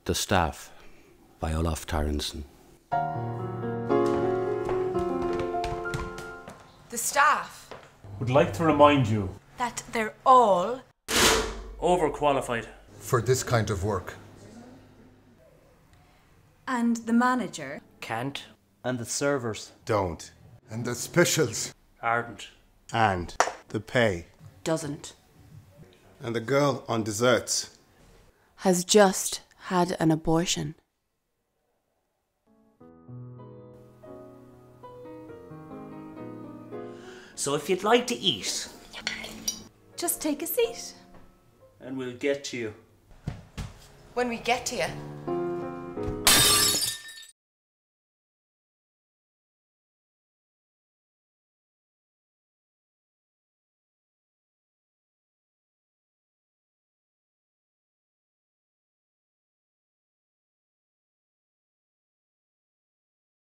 The Staff by Olaf Tyaransen. The staff would like to remind you that they're all overqualified for this kind of work. And the manager can't. And the servers don't. And the specials aren't. And the pay doesn't. And the girl on desserts has just had an abortion. So if you'd like to eat, just take a seat. and we'll get to you. When we get to you.